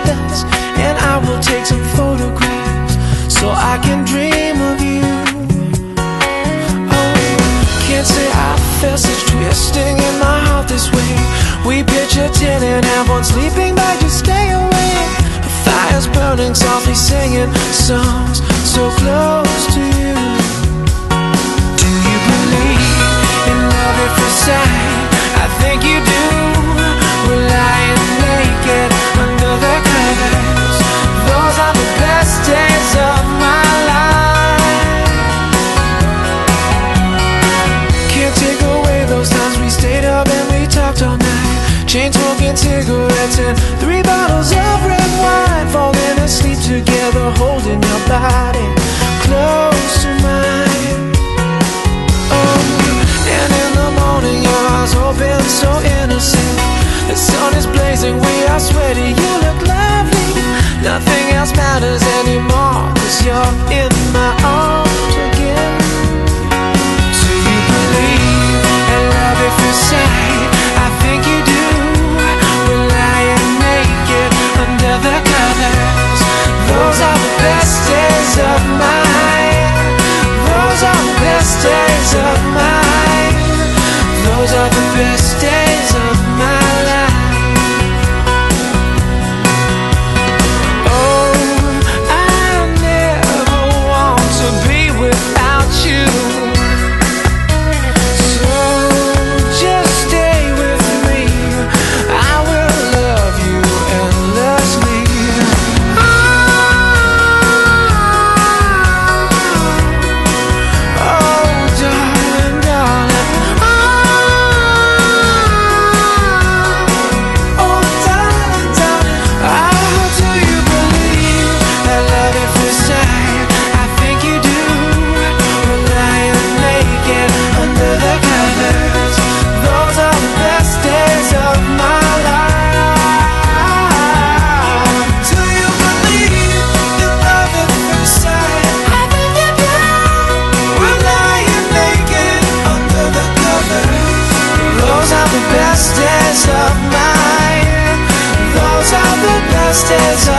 us, and I will take some photographs so I can dream of you. Oh, can't say I felt such twisting in my heart this way. We pitch a tent and have one sleeping bag to stay awake. A fire's burning, softly singing songs so close to you. Do you believe in love at first sight? I think you do. We're lying naked under the covers. Those are the best days of my life. Can't take away those times we stayed up and we talked all night. Chain smoking cigarettes and 3 bottles of red wine. Falling asleep together, holding your body close to mine. Oh, and in the morning your eyes open so innocent. The sun is blazing, we are sweaty, you look lovely. Nothing else matters anymore, 'cause you're in my arms again. Do you believe in love at first sight? I think you do. We're lying naked under the covers. Those are the best days of mine. Those are the best days of mine. Those are the best days of my life. Oh, I never want to be without you. So just stay with me. I will love you endlessly. Oh, darling, darling. Oh, darling, darling. Oh, do you believe that love at first sight? I think you do. We're lying naked under the covers. Those are the best days of my life. Do you believe in love at first sight? I think you do. We're lying naked under the covers. Those are the best days of mine. Those are the best days of